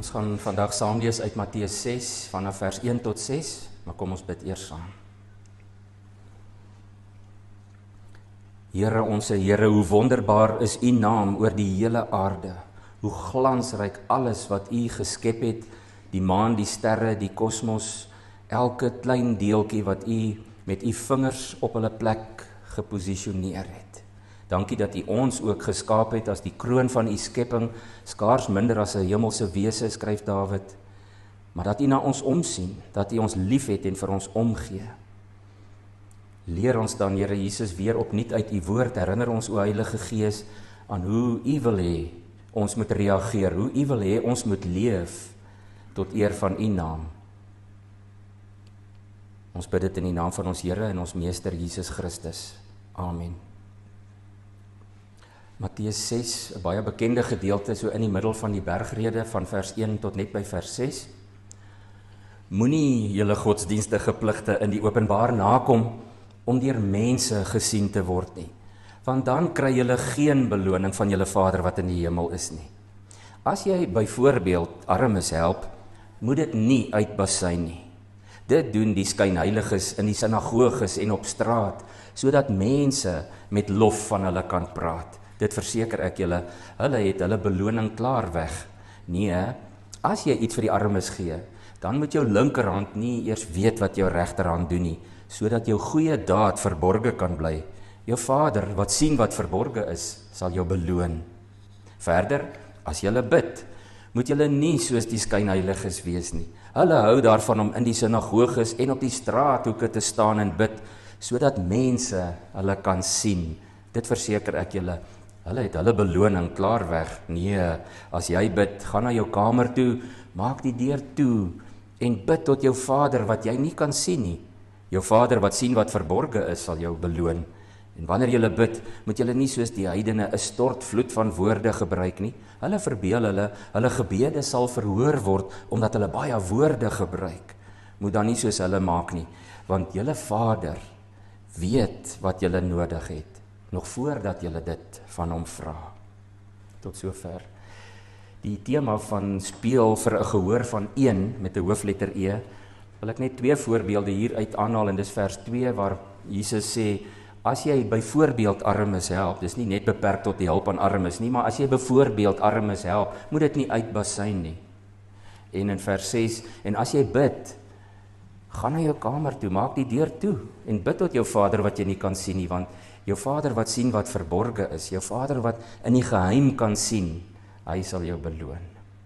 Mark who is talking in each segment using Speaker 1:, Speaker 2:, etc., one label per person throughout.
Speaker 1: Ons gaan vandag saam lees uit Matteus 6 vanaf vers 1 tot 6, maar kom ons bid eers saam. Here, onse Here, hoe wonderbaar is U naam oor die hele aarde. Hoe glansryk alles wat U geskep het, die maan, die sterre, die kosmos, elke klein deeltjie wat U met U vingers op hulle plek geposisioneer het. Dankie dat U ons ook geskaap het as die kroon van U skepping, skaars minder as 'n hemelse wese, skryf Dawid, maar dat U na ons omsien, dat U ons liefhet en vir ons omgee. Leer ons dan, Here Jesus, weer opnuut uit U woord, herinner ons, o Heilige Gees, aan hoe U wil hê ons moet reageer, hoe U wil hê ons moet leef tot eer van U naam. Ons bid dit in die naam van ons Here en ons Meester Jesus Christus. Amen. Matteus 6, 'n baie bekende gedeelte, so in die middel van die bergrede, van vers 1 tot net by vers 6. Moenie julle godsdienstige pligte in die openbaar nakom, om deur mense gesien te word nie, want dan kry julle geen beloning van julle Vader wat in die hemel is nie. As jy byvoorbeeld armes help, moet dit nie uitbasyn nie. Dit doen die skynheiliges in die sinagoges en op straat, sodat mense met lof van hulle kan praat. Dit verseker ek julle, hulle het hulle beloning klaar weg. Nee, as jy iets vir die armes gee, dan moet jou linkerhand nie eers weet wat jou regterhand doen nie, sodat jou goeie daad verborge kan bly. Jou Vader wat sien wat verborge is, sal jou beloon. Verder, as jy bid, moet jy nie soos die skynheiliges wees nie. Hulle hou daarvan om in die sinagoges en op die straathoeke te staan en bid, sodat mense hulle kan sien. Dit verseker ek julle, hulle het hulle beloning klaar weg. Nee, as jy bid, gaan na jou kamer toe, maak die deur toe en bid tot jou Vader wat jy nie kan sien nie. Jou Vader wat sien wat verborge is, sal jou beloon. En wanneer jy bid, moet jy nie soos die heidene 'n stortvloed van woorde gebruik nie. Hulle verbeel hulle gebede sal verhoor word, omdat hulle baie woorde gebruik. Moet dan nie soos hulle maak nie, want julle Vader weet wat julle nodig het, nog voordat julle dit van hom vra. Tot sover. Die tema van speel vir 'n gehoor van een met 'n hoofletter E, wil ek net 2 voorbeelde hier uit aanhaal, en dis vers 2 waar Jesus sê, as jy byvoorbeeld armes help, dis nie net beperk tot die hulp aan armes nie, maar as jy byvoorbeeld armes help, moet dit nie uitbasyn nie. En in vers 6, en as jy bid, gaan na jou kamer toe, maak die deur toe, en bid tot jou Vader wat jy nie kan sien nie, want jou Vader wat sien wat verborge is, jou Vader wat in die geheim kan sien, hy sal jou beloon.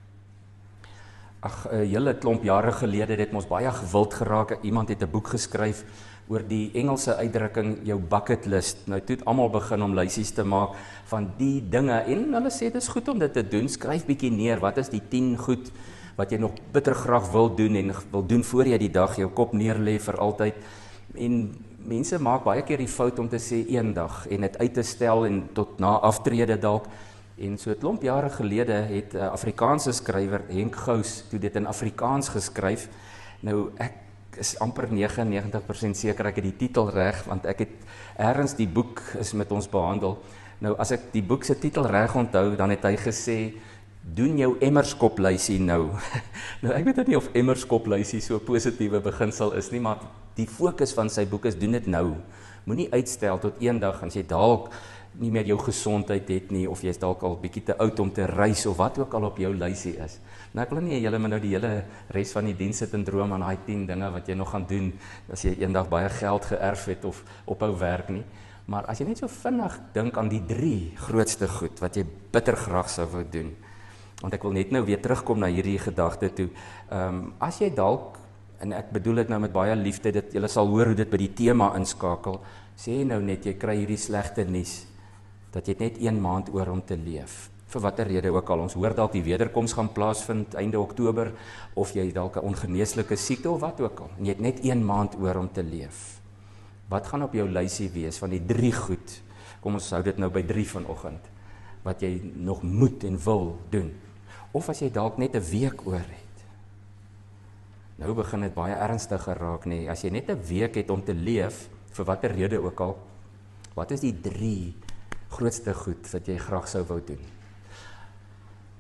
Speaker 1: Ag, 'n hele klomp jare gelede het ons baie gewild geraak. Iemand het 'n boek geskryf oor die Engelse uitdrukking jou bucket list. Nou toe het almal begin om lysies te maak van die dinge, en hulle sê dit is goed om dit te doen. Skryf bietjie neer, wat is die 10 goed wat jy nog bitter graag wil doen en wil doen voor jy die dag jou kop neerlê vir altyd. En mense maak baie keer die fout om te sê een dag en dit uit te stel en tot na aftrede dalk. En so 'n klomp jare gelede het 'n Afrikaanse skrywer, Henk Gous, toe dit in Afrikaans geskryf. Nou ek is amper 99% seker ek het die titel reg, want ek het ergens die boek is met ons behandel. Nou as ek die boek se titel reg onthou, dan het hy gesê, doen jou emmerskoplysie nou. Nou ek weet nie of emmerskoplysie so 'n positiewe beginsel is nie, maar die fokus van sy boek is doen dit nou. Moenie uitstel tot eendag as jy dalk nie meer jou gesondheid het nie, of jy is dalk al bietjie te oud om te reis, of wat ook al op jou lysie is. Nou ek wil nie julle maar nou die hele res van die diens sit en droom aan daai 10 dinge wat jy nog gaan doen, as jy eendag baie geld geërf het of ophou werk nie. Maar as jy net so vinnig dink aan die 3 grootste goed wat jy bitter graag sou wou doen. Want ek wil net nou weer terugkom na hierdie gedagte toe. As jy dalk, en ek bedoel dit nou met baie liefde, dit julle sal hoor hoe dit by die tema inskakel, sê nou net jy kry hierdie slegte nuus dat jy net 1 maand oor om te leef. Vir watter rede ook al, ons hoor dalk die wederkoms gaan plaasvind einde Oktober, of jy dalk 'n ongeneeslike siekte of wat ook al, en jy het net 1 maand oor om te leef. Wat gaan op jou lysie wees van die 3 goed? Kom ons hou dit nou by 3 vanoggend, wat jy nog moet en wil doen. Of as jy dalk net 'n week oor het. Nou begin dit baie ernstiger raak, nee. As jy net 'n week het om te leef, vir watter rede ook al, wat is die 3 grootste goed wat jy graag sou wou doen?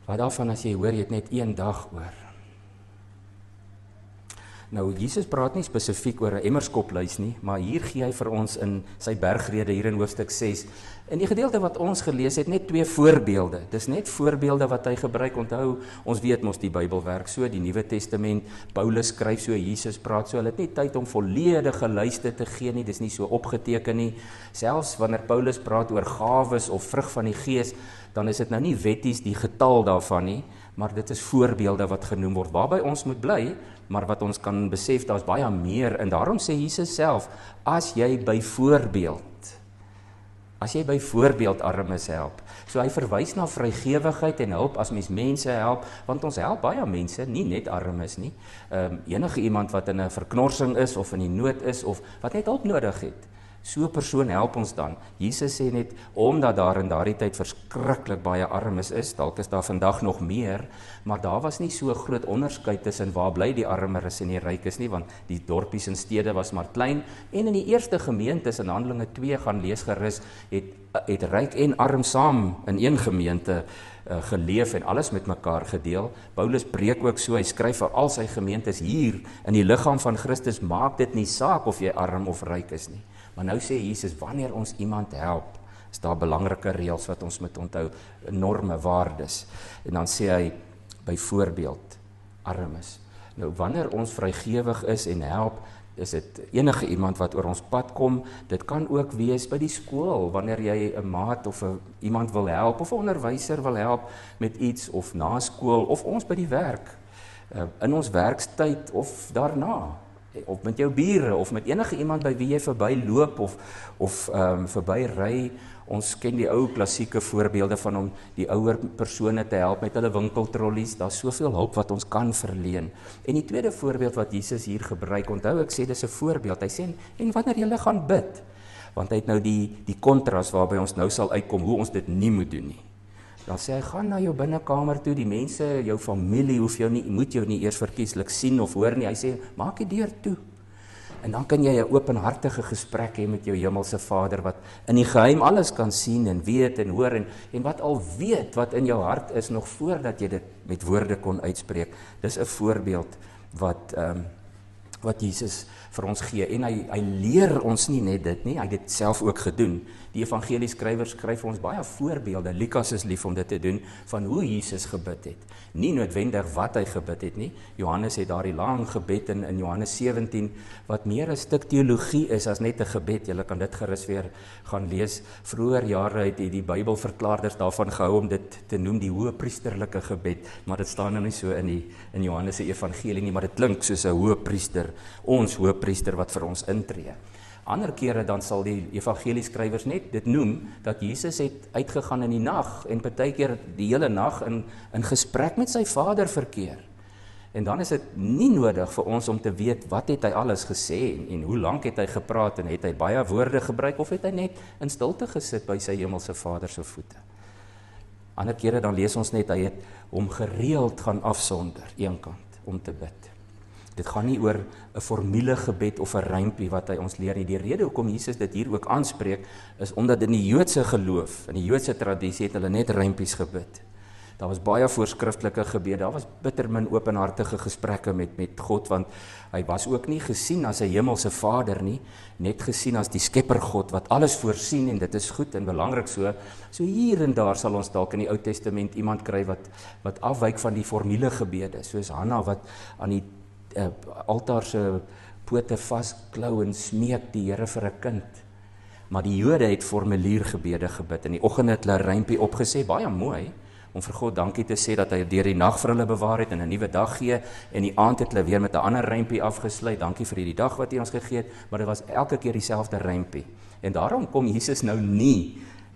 Speaker 1: Wat daarvan as jy hoor, jy het net 1 dag oor? Nou, Jesus praat nie spesifiek oor 'n emmerskopluis nie, maar hier gee hy vir ons in sy bergrede hier in hoofstuk 6. In die gedeelte wat ons gelees het, net 2 voorbeelde. Dis net voorbeelde wat hy gebruik. Onthou, ons weet mos die Bybel werk so, die Nuwe Testament, Paulus skryf so, Jesus praat so. Hulle het nie tyd om volledige lyste te gee nie, dis nie so opgeteken nie. Selfs wanneer Paulus praat oor gawes of vrug van die Gees, dan is dit nou nie wetties die getal daarvan nie, maar dit is voorbeelde wat genoem word, waarby ons moet bly, maar wat ons kan besef, daar is baie meer, en daarom sê Jesus self, as jy byvoorbeeld armes help, so hy verwys na vrygewigheid en hulp as mens mense help, want ons help baie mense, nie net armes nie, enige iemand wat in 'n verknorsing is, of in die nood is, of wat net hulp nodig het, so 'n persoon help ons dan. Jesus sê net, omdat daar in daardie tyd verskriklik baie armes is, dalk is daar vandag nog meer, maar daar was nie so 'n groot onderskeid tussen waar bly die armeres en die rykes nie, want die dorpies en stede was maar klein, en in die eerste gemeentes in Handelinge 2 gaan lees gerus, het ryk en arm saam in een gemeente geleef en alles met mekaar gedeel. Paulus preek ook so, hy skryf vir al sy gemeentes hier in die liggaam van Christus, maak dit nie saak of jy arm of ryk is nie. Maar nou sê Jesus, wanneer ons iemand help, is daar belangrike reëls wat ons moet onthou, norme, waardes. En dan sê hy, byvoorbeeld, armes. Nou, wanneer ons vrygewig is en help, is dit enige iemand wat oor ons pad kom, dit kan ook wees by die skool, wanneer jy 'n maat of iemand wil help, of 'n onderwyser wil help met iets, of na skool, of ons by die werk, in ons werkstyd, of daarna, of met jou bure, of met enige iemand by wie jy verby loop, of verby ry. Ons ken die ou klassieke voorbeelde van om die ouer persone te help met hulle winkeltrollies, daar is soveel hulp wat ons kan verleen. En die tweede voorbeeld wat Jesus hier gebruik, onthou ek sê dis 'n voorbeeld, hy sê, en wanneer jy gaan bid, want hy het nou die kontras waarby ons nou sal uitkom, hoe ons dit nie moet doen nie. Dan sê hy, gaan na jou binnekamer toe, die mense, jou familie, moet jou nie eers verkieslik sien of hoor nie, hy sê, maak die deur toe. En dan kan jy 'n openhartige gesprek hê met jou hemelse Vader, wat in die geheim alles kan sien en weet en hoor, en wat al weet wat in jou hart is, nog voordat jy dit met woorde kon uitspreek. Dis 'n voorbeeld wat Jesus vir ons gee, en hy leer ons nie net dit nie, hy het dit self ook gedoen. Die evangelieskrywers skryf ons baie voorbeelde, Lukas is lief om dit te doen, van hoe Jesus gebid het. Nie noodwendig wat hy gebid het nie, Johannes het daar die lang gebed in Johannes 17, wat meer 'n stuk teologie is as net 'n gebed, julle kan dit gerus weer gaan lees. Vroeër jare het die Bybelverklaarders daarvan gehou om dit te noem die hoëpriesterlike gebed, maar dit staan nou nie so in Johannes se evangelie nie, maar dit klink soos 'n hoëpriester, ons hoëpriester wat vir ons intree. Ander kere dan sal die evangelieskrywers net dit noem, dat Jesus het uitgegaan in die nag, en partykeer die hele nag in gesprek met sy Vader verkeer. En dan is dit nie nodig vir ons om te weet, wat het hy alles gesê, en hoe lank het hy gepraat, en het hy baie woorde gebruik, of het hy net in stilte gesit by sy hemelse Vader se voete. Ander kere dan lees ons net, hy het hom gereeld gaan afsonder, eenkant, om te bid. Dit gaan nie oor 'n formulegebed of 'n rympie wat hy ons leer nie. Die rede hoekom Jesus dit hier ook aanspreek, is omdat in die Joodse geloof, in die Joodse tradisie, het hulle net rympies gebid. Daar was baie voorskriftelike gebede, daar was bitter min openhartige gesprekke met God, want hy was ook nie gesien as 'n hemelse Vader nie, net gesien as die skepper God, wat alles voorsien, en dit is goed en belangrik so. So hier en daar sal ons dalk in die Ou Testament iemand kry wat afwyk van die formulegebede, soos Hanna wat aan die altaar se pote vasklou en smeek die Here vir 'n kind. Maar die Jode het formuliergebede gebid. In die oggend het hulle 'n rympie opgesê, baie mooi, om vir God dankie te sê dat hy deur die nag vir hulle bewaar het en 'n nuwe dag gee, en die aand het hulle weer met 'n ander rympie afgesluit, dankie vir hierdie dag wat hy ons gegee het, maar dit was elke keer dieselfde rympie. En daarom kom Jesus nou nie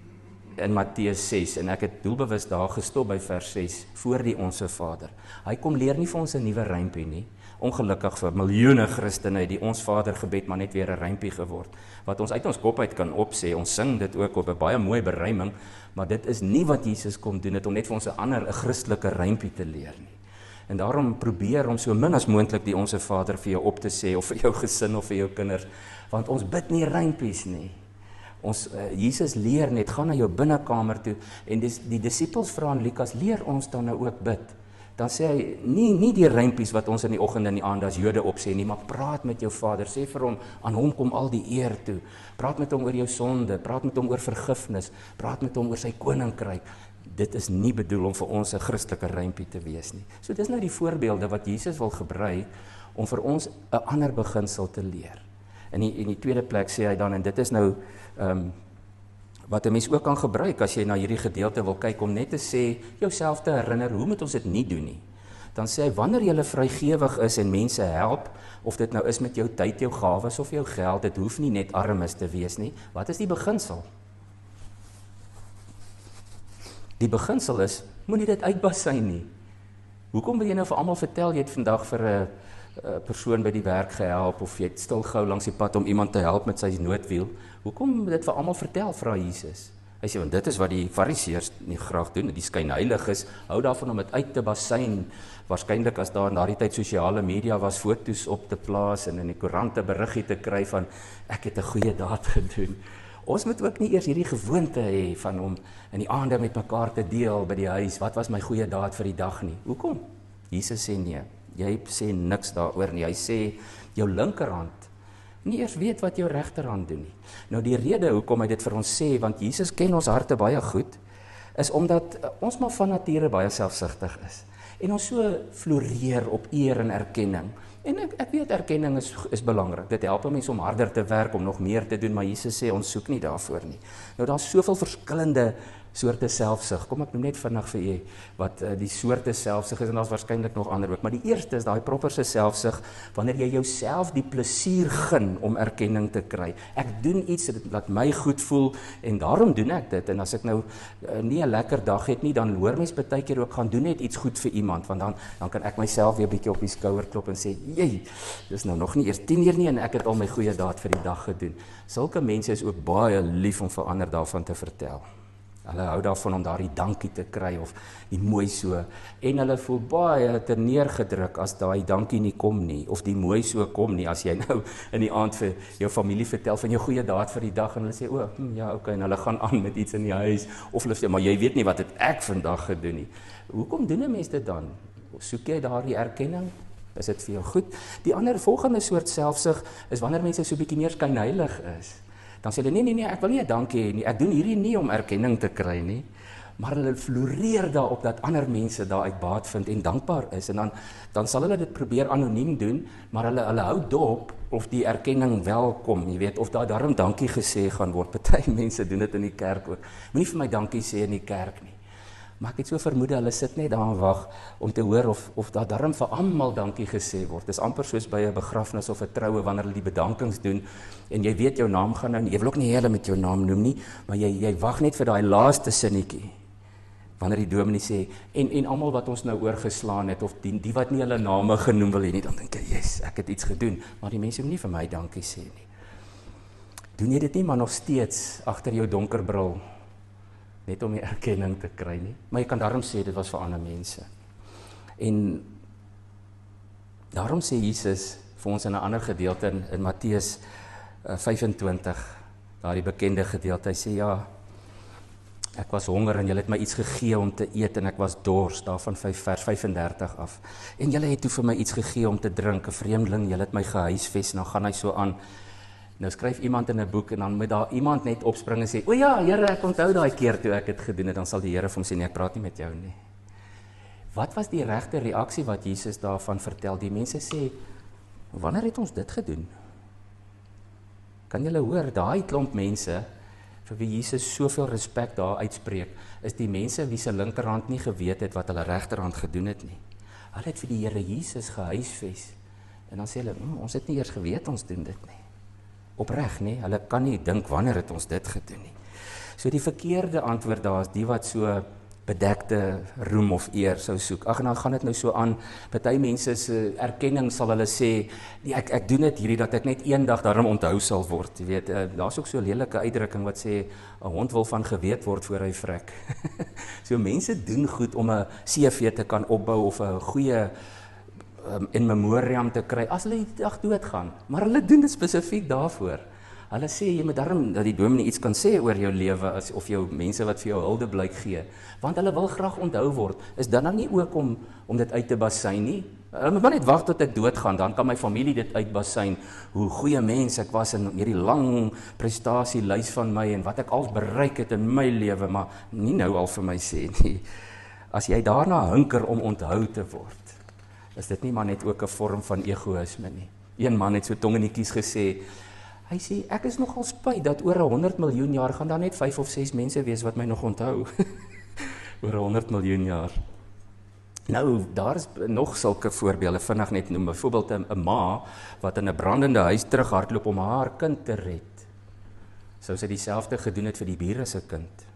Speaker 1: in Matteus 6, en ek het doelbewus daar gestop by vers 6, voor die Onse Vader. Hy kom leer nie vir ons 'n nuwe rympie nie. Ongelukkig vir miljoene Christene het die Ons Vader gebed maar net weer 'n rympie geword, wat ons uit ons kop uit kan opsê. Ons sing dit ook op 'n baie mooi beruiming, maar dit is nie wat Jesus kom doen het, om net vir ons 'n Christelike rympie te leer nie. En daarom probeer om so min as moontlik die Onse Vader vir jou op te sê, of vir jou gesin of vir jou kinders, want ons bid nie rympies nie. Jesus leer net, gaan na jou binnekamer toe, en die disippels vra aan Lukas, leer ons dan nou ook bid. Dan sê hy, nie die rympies wat ons in die oggend en die aand as Jode opsê nie, maar praat met jou Vader, sê vir hom, aan hom kom al die eer toe, praat met hom oor jou sonde, praat met hom oor vergifnis, praat met hom oor sy koninkryk. Dit is nie bedoel om vir ons 'n Christelike rympie te wees nie. So dis nou die voorbeelde wat Jesus wil gebruik, om vir ons 'n ander beginsel te leer. In die tweede plek sê hy dan, en dit is nou, wat 'n mens ook kan gebruik as jy na hierdie gedeelte wil kyk, om net te sê, jouself te herinner, hoe moet ons dit nie doen nie? Dan sê hy, wanneer jy vrygewig is en mense help, of dit nou is met jou tyd, jou gawes of jou geld, dit hoef nie net armes te wees nie. Wat is die beginsel? Die beginsel is, moenie dit uitbasyn nie. Hoekom wil jy nou vir almal vertel, jy het vandag vir 'n persoon by die werk gehelp, of jy het stil gehou langs die pad om iemand te help met sy noodwiel? Hoekom dit vir almal vertel, vra Jesus? Hy sê, want dit is wat die fariseërs nie graag doen, die skynheilig is, hou daarvan om dit uit te basyn, waarskynlik as daar in daardie tyd sosiale media was, foto's op te plaas, en in die koerante beriggie te kry van, ek het 'n goeie daad gedoen. Ons moet ook nie eers hierdie gewoonte hê van om in die aande met mekaar te deel by die huis, wat was my goeie daad vir die dag nie. Hoekom? Jesus sê nee, jy sê niks daaroor nie. Hy sê, jou linkerhand, nie eers weet wat jou regterhand doen nie. Nou die rede hoekom hy dit vir ons sê, want Jesus ken ons harte baie goed, is omdat ons maar van nature baie selfsugtig is. En ons so floreer op eer en erkenning. En ek weet erkenning is belangrik. Dit help mense om harder te werk, om nog meer te doen, maar Jesus sê ons soek nie daarvoor nie. Nou daar's soveel verskillende soorte selfsug. Kom ek noem net vinnig vir jy wat die soorte selfsug is, en daar's waarskynlik nog ander ook. Maar die eerste is daai properse selfsug, wanneer jy jouself die plesier gun om erkenning te kry. Ek doen iets wat laat my goed voel, en daarom doen ek dit. En as ek nou nie 'n lekker dag het nie, dan hoor mens baie keer ook gaan doen net iets goed vir iemand, want dan kan ek myself weer 'n bietjie op die skouer klop en sê, jy, dis nou nog nie eers 10 uur nie, en ek het al my goeie daad vir die dag gedoen. Sulke mense is ook baie lief om vir ander daarvan te vertel. Hulle hou daarvan om daardie dankie te kry, of die mooi so, en hulle voel baie terneergedruk as daai dankie nie kom nie, of die mooi so kom nie, as jy nou in die aand vir jou familie vertel van jou goeie daad vir die dag, en hulle sê, ja, okay, en hulle gaan aan met iets in die huis, of hulle sê, maar jy weet nie wat het ek vandag gedoen nie. Hoekom doen 'n mens dit dan? Soek jy daardie erkenning? Is dit vir jou goed? Die volgende soort selfsug is wanneer mense so 'n bietjie meer skynheilig is. Dan sê hulle, nee, ek wil nie 'n dankie hê nie, ek doen hierdie nie om erkenning te kry nie, maar hulle floreer daarop dat ander mense daaruit baat vind en dankbaar is, en dan sal hulle dit probeer anoniem doen, maar hulle hou dop of die erkenning welkom, jy weet, of daar daarom dankie gesê gaan word. Party mense doen dit in die kerk ook. Moenie vir my dankie sê in die kerk nie. Maar ek het so vermoed, hulle sit net daar en wag om te hoor of daar darm vir almal dankie gesê word. Dis amper soos by 'n begrafnis of 'n troue, wanneer hulle die bedankings doen, en jy weet jou naam gaan nou nie, jy wil ook nie hulle met jou naam noem nie, maar jy wag net vir daai laaste sinnetjie, wanneer die dominee sê, en almal wat ons nou oorgeslaan het, of die wat nie hulle name genoem wil hê nie, dan dink jy, yes, ek het iets gedoen, maar die mense moet nie vir my dankie sê nie. Doen jy dit nie, maar nog steeds agter jou donker bril, net om die erkenning te kry nie, maar jy kan daarom sê, dit was vir ander mense. En daarom sê Jesus vir ons in 'n ander gedeelte in Matteus 25, daardie bekende gedeelte, hy sê, ja, ek was honger en julle het my iets gegee om te eet, en ek was dors, daarvan vers 35 af. En julle het toe vir my iets gegee om te drink, 'n vreemdeling, julle het my gehuisves, en dan gaan hy so aan. Nou skryf iemand in 'n boek, en dan moet daar iemand net opspring en sê, o ja, Here, ek onthou daai keer toe ek het gedoen het, dan sal die Here vir hom sê, nee, ek praat nie met jou nie. Wat was die regte reaksie wat Jesus daarvan vertel? Die mense sê, wanneer het ons dit gedoen? Kan julle hoor, daai klomp mense, vir wie Jesus soveel respek daar uitspreek, is die mense wie se linkerhand nie geweet het wat hulle regterhand gedoen het nie. Hulle het vir die Here Jesus gehuisves, en dan sê hulle, ons het nie eers geweet ons doen dit nie. Opreg, nee, hulle kan nie dink wanneer het ons dit gedoen nie. So die verkeerde antwoord daar is die wat so bedekte roem of eer sou soek. Ag, en dan gaan dit nou so aan, party mense se erkenning sal hulle sê, nee, ek doen dit hierdie dat ek net eendag daarom onthou sal word. Jy weet, daar's ook so 'n lelike uitdrukking wat sê 'n hond wil van geweet word voor hy vrek. So mense doen goed om 'n CV te kan opbou of 'n goeie in memoriam te kry as hulle die dag doodgaan, maar hulle doen dit spesifiek daarvoor. Hulle sê, jy moet daarom dat die dominee iets kan sê oor jou lewe, of jou mense wat vir jou huldeblyk gee, want hulle wil graag onthou word. Is dan nie ook om dit uit te basyn nie? Hulle moet maar net wag tot ek doodgaan, dan kan my familie dit uitbasyn, hoe goeie mens ek was in hierdie lang prestasielys van my, en wat ek al bereik het in my lewe, maar nie nou al vir my sê nie. As jy daarna hunker om onthou te word, is dit nie maar net ook 'n vorm van egoïsme nie. Een man het so tong in die kies gesê, hy sê, ek is nogal spyt dat oor 100 miljoen jaar gaan daar net 5 of 6 mense wees wat my nog onthou. Oor 100 miljoen jaar. Nou, daar is nog sulke voorbeelde, vinnig net noem, byvoorbeeld 'n ma wat in 'n brandende huis terughardloop om haar kind te red. Sou sy dieselfde gedoen het vir die bure se kind.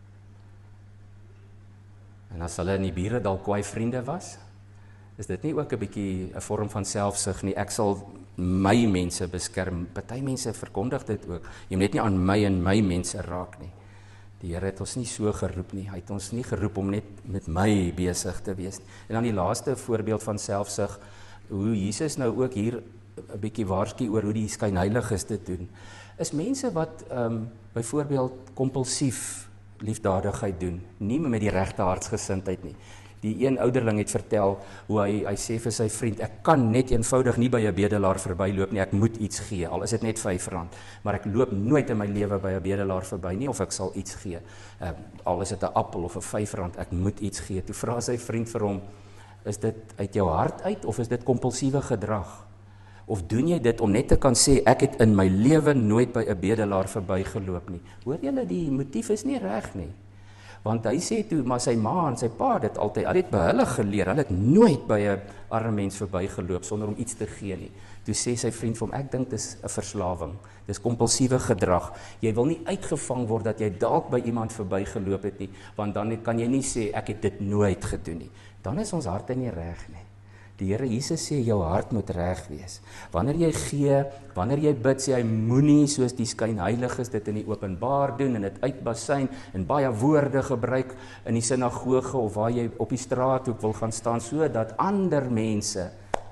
Speaker 1: En as hulle in die bure dalk kwaai vriende was, is dit nie ook 'n bietjie 'n vorm van selfsug nie? Ek sal my mense beskerm. Party mense verkondig dit ook. Jy moet net nie aan my en my mense raak nie. Die Here het ons nie so geroep nie. Hy het ons nie geroep om net met my besig te wees nie. En dan die laaste voorbeeld van selfsug, hoe Jesus nou ook hier 'n bietjie waarsku oor hoe die skynheiliges dit doen, is mense wat byvoorbeeld kompulsief liefdadigheid doen, nie met die regte hartsgesindheid nie. Die een ouderling het vertel hoe hy sê vir sy vriend, ek kan net eenvoudig nie by 'n bedelaar verbyloop nie, ek moet iets gee, al is dit net R5, maar ek loop nooit in my lewe by 'n bedelaar verby nie, of ek sal iets gee, al is dit 'n appel of 'n R5, ek moet iets gee. Toe vra sy vriend vir hom, is dit uit jou hart uit, of is dit kompulsiewe gedrag? Of doen jy dit om net te kan sê, ek het in my lewe nooit by 'n bedelaar verbygeloop nie? Hoor julle, die motief is nie reg nie. Want hy sê toe, maar sy ma en sy pa dit altyd, hulle het by hulle geleer, hulle het nooit by 'n arme mens verbygeloop sonder om iets te gee nie. Toe sê sy vriend vir hom, ek dink dis 'n verslawing, dis kompulsiewe gedrag. Jy wil nie uitgevang word dat jy dalk by iemand verbygeloop het nie, want dan kan jy nie sê, ek het dit nooit gedoen nie. Dan is ons harte nie reg nie. Die Here Jesus sê, jou hart moet reg wees. Wanneer jy gee, wanneer jy bid, sê hy, moenie soos die skynheiliges dit in die openbaar doen, en dit uitbasyn, en baie woorde gebruik in die sinagoge, of waar jy op die straathoek wil gaan staan, sodat ander mense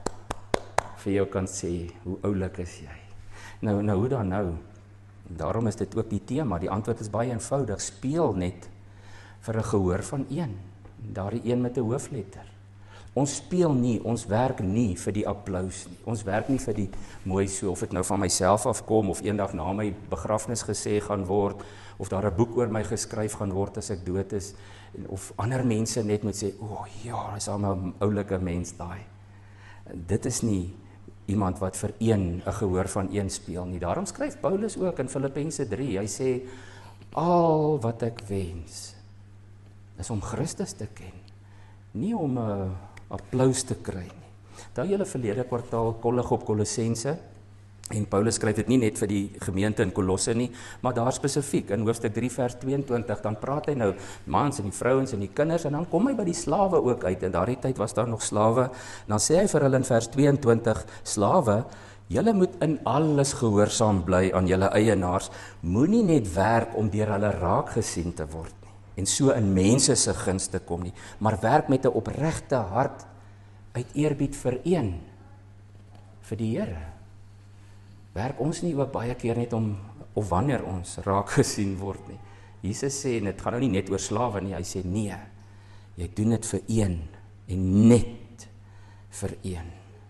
Speaker 1: vir jou kan sê, hoe oulik is jy. Nou, hoe dan nou? Daarom is dit ook die tema, die antwoord is baie eenvoudig, speel net vir 'n gehoor van een, daardie een met 'n hoofletter. Ons speel nie, ons werk nie vir die applous nie. Ons werk nie vir die mooi so, of dit nou van myself afkom, of eendag na my begrafnis gesê gaan word, of daar 'n boek oor my geskryf gaan word as ek dood is, of ander mense net moet sê, ja, dis al 'n oulike mens daai. Dit is nie iemand wat vir 'n gehoor van een speel nie. Daarom skryf Paulus ook in Filippense 3, hy sê, al wat ek wens, is om Christus te ken, nie om applous te kry nie. Daar julle verlede kwartaal kollig op Kolossense, en Paulus skryf dit nie net vir die gemeente in Kolosse nie, maar daar spesifiek in hoofstuk 3 vers 22, dan praat hy nou mans en die vrouens en die kinders, en dan kom hy by die slawe ook uit, en daardie tyd was daar nog slawe, dan sê hy vir hulle in vers 22, slawe, julle moet in alles gehoorsaam bly aan julle eienaars, moenie net werk om deur hulle raak gesien te word nie, en so in mense se guns te kom nie, maar werk met 'n opregte hart uit eerbied vir een, vir die Here. Werk ons nie ook baie keer net om, of wanneer ons raak gesien word nie. Jesus sê, en dit gaan nou nie net oor slawe nie, hy sê nee, jy doen dit vir een, en net vir een.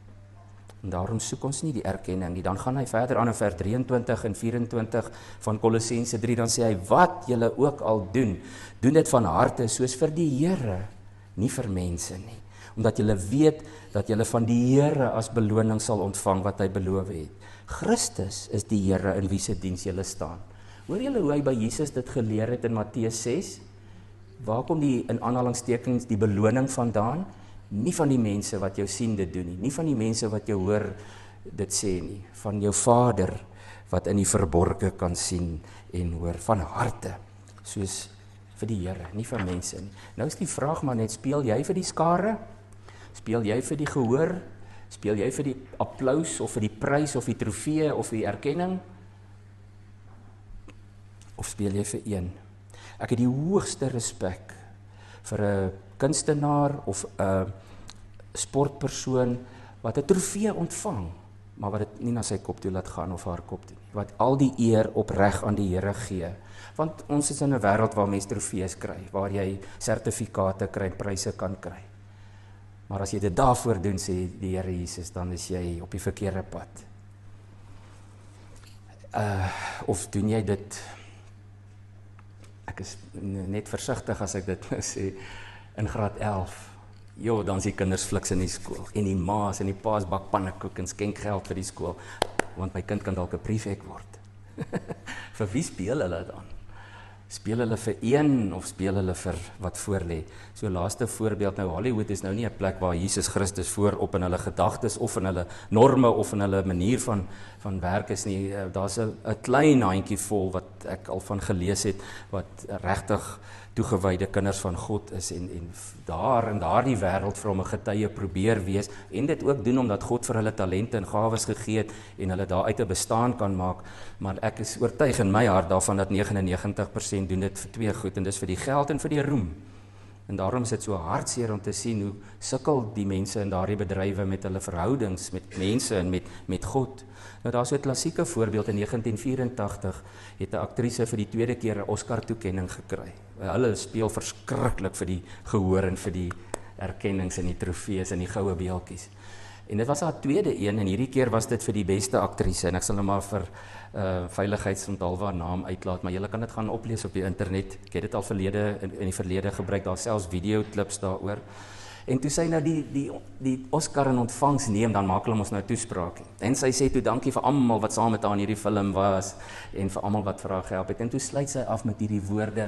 Speaker 1: En daarom soek ons nie die erkenning nie. Dan gaan hy verder aan in vers 23 en 24 van Kolossense 3, dan sê hy, wat julle ook al doen, doen dit van harte soos vir die Here, nie vir mense nie. Omdat julle weet dat julle van die Here as beloning sal ontvang wat hy beloof het. Christus is die Here in wie se diens julle staan. Hoor julle hoe hy by Jesus dit geleer het in Matteus 6? Waar kom die in aanhalingstekens die beloning vandaan? Nie van die mense wat jou sien dit doen nie, nie van die mense wat jou hoor dit sê nie, van jou Vader wat in die verborge kan sien en hoor, van harte, soos vir die Here, nie vir mense nie. Nou is die vraag maar net, speel jy vir die skare? Speel jy vir die gehoor? Speel jy vir die applous of vir die prys of die trofee of die erkenning? Of speel jy vir een? Ek het die hoogste respek vir 'n kunstenaar of 'n sportpersoon wat 'n trofee ontvang, maar wat dit nie na sy kop toe laat gaan of haar kop toe nie. Wat al die eer opreg aan die Here gee. Want ons is in 'n wêreld waar mense trofees kry, waar jy sertifikate kry, pryse kan kry. Maar as jy dit daarvoor doen, sê die Here Jesus, dan is jy op die verkeerde pad. Of doen jy dit, ek is net versigtig as ek dit nou sê, in graad 11, dan is die kinders fliks in die skool, en die ma's en die pa's bak pannekoek en skenk geld vir die skool, want my kind kan dalk 'n prefek word. Vir wie speel hulle dan? Speel hulle vir een of speel hulle vir wat voor lê? So laaste voorbeeld, nou Hollywood is nou nie 'n plek waar Jesus Christus voorop in hulle gedagtes of in hulle norme of in hulle manier van werk is nie. Daar's 'n klein handjie vol wat ek al van gelees het, wat regtig toegewyde kinders van God is en daar in daardie wêreld vir hom 'n getuie probeer wees en dit ook doen omdat God vir hulle talente en gawes gegee het en hulle daar uit 'n bestaan kan maak, maar ek is oortuig in my hart daarvan dat 99% doen dit vir twee goed en dis vir die geld en vir die roem. En daarom is dit so hartseer om te sien hoe sukkel die mense in daardie bedrywe met hulle verhoudings met mense en met God. Nou daar's so 'n klassieke voorbeeld in 1984 het 'n aktrise vir die tweede keer 'n Oscar toekenning gekry. Hulle speel verskriklik vir die gehoor en vir die erkennings en die trofees en die goue beeltjies. En dit was haar tweede een en hierdie keer was dit vir die beste aktrise en ek sal nou maar vir veiligheidsonthaalwe haar naam uitlaat, maar julle kan dit gaan oplees op die internet. Ek het dit al in die verlede gebruik, daar selfs videoklips daaroor. En toe sy nou die Oscar in ontvangs neem, dan maak hulle ons nou toespraak. En sy sê toe dankie vir almal wat saam met haar in hierdie film was en vir almal wat vir haar gehelp het. En toe sluit sy af met hierdie woorde: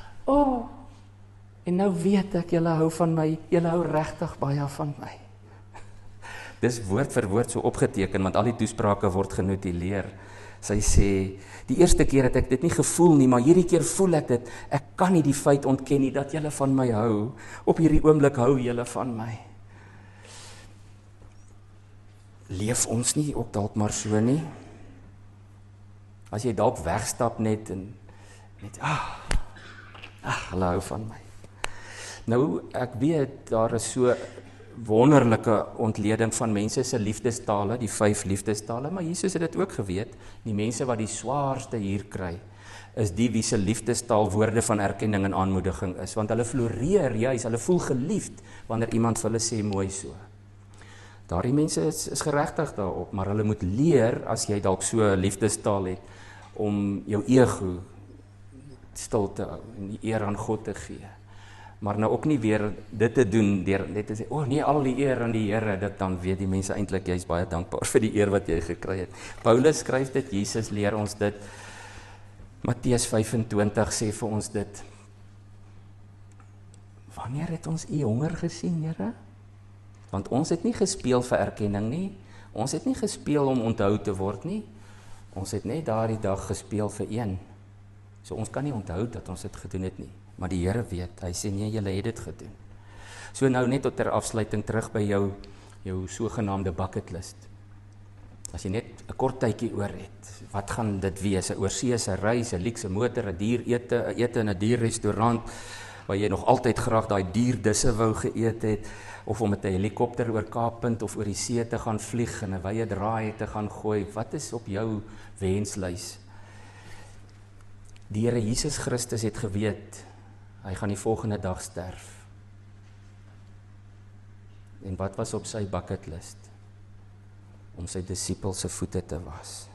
Speaker 1: en nou weet ek, julle hou van my, julle hou regtig baie van my. Dis woord vir woord so opgeteken, want al die toesprake word genotuleer. Sy sê, die eerste keer het ek dit nie gevoel nie, maar hierdie keer voel ek dit. Ek kan nie die feit ontken nie dat julle van my hou. Op hierdie oomblik hou julle van my. Leef ons nie ook dalk maar so nie? As jy dalk wegstap net en net, hulle hou van my. Nou, ek weet, daar is so wonderlike ontleding van mense se liefdestale, die 5 liefdestale, maar Jesus het dit ook geweet. Die mense wat die swaarste hier kry, is die wie se liefdestaal woorde van erkenning en aanmoediging is, want hulle floreer juis, hulle voel geliefd wanneer iemand vir hulle sê mooi so. Daardie mense is geregtig daarop, maar hulle moet leer, as jy dalk so 'n liefdestaal het, om jou ego stil te hou en die eer aan God te gee. Maar nou ook nie weer dit te doen, deur net te sê, nee, al die eer aan die Here, dit dan weet die mense eintlik, jy is baie dankbaar vir die eer wat jy gekry het. Paulus skryf dit, Jesus leer ons dit, Matteus 25 sê vir ons dit, wanneer het ons u honger gesien, Here? Want ons het nie gespeel vir erkenning nie, ons het nie gespeel om onthou te word nie, ons het net daardie dag gespeel vir een. So ons kan nie onthou dat ons dit gedoen het nie. Maar die Here weet, hy sê nee, julle het dit gedoen. So nou net tot ter afsluiting terug by jou sogenaamde bucket list. As jy net 'n kort tydjie oor het, wat gaan dit wees? 'n oorseese reis, 'n luukse motor, 'n duur ete in 'n duur restaurant, waar jy nog altyd graag daai duur disse wou geëet het, of om met 'n helikopter oor Kaappunt of oor die see te gaan vlieg en 'n wye draai te gaan gooi. Wat is op jou wenslys? Die Here Jesus Christus het geweet, hy gaan die volgende dag sterf. En wat was op sy bucket list? Om sy disippels se voete te was.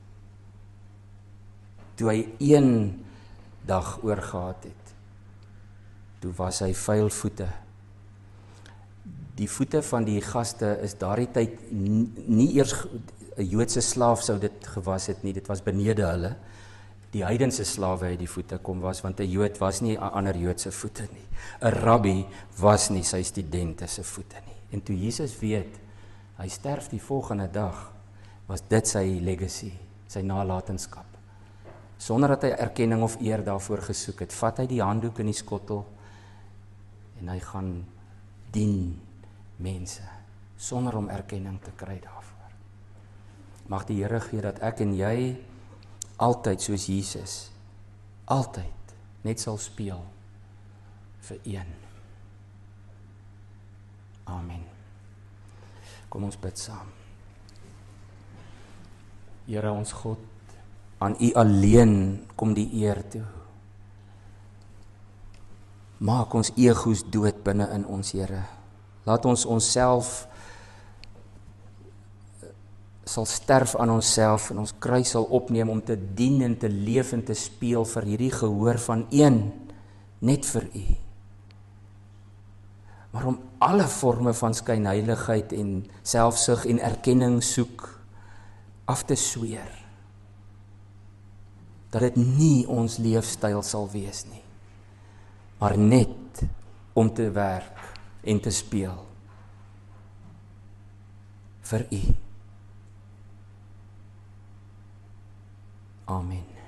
Speaker 1: Toe hy een dag oorgehad het, toe was hy vuil voete. Die voete van die gaste is daardie tyd nie eers 'n Joodse slaaf sou dit gewas het nie, dit was benede hulle. Die heidense slawe het die voete kom was, want 'n Jood was nie 'n ander Joodse voete nie. 'n Rabbi was nie sy studente se voete nie. En toe Jesus weet, hy sterf die volgende dag, was dit sy legacy, sy nalatenskap. Sonder dat hy erkenning of eer daarvoor gesoek het, vat hy die handdoek in die skottel en hy gaan dien mense, sonder om erkenning te kry daarvoor. Mag die Here gee dat ek en jy altyd soos Jesus, altyd net sal speel vir een. Amen. Kom ons bid saam. Here ons God, aan U alleen kom die eer toe. Maak ons egos dood binne in ons, Here. Laat ons onsself sal sterf aan onsself en ons kruis sal opneem om te dien en te leef en te speel vir hierdie gehoor van een, net vir U. Maar om alle vorme van skynheiligheid en selfsug en erkenning soek af te sweer, dat dit nie ons leefstyl sal wees nie, maar net om te werk en te speel vir U. Amen.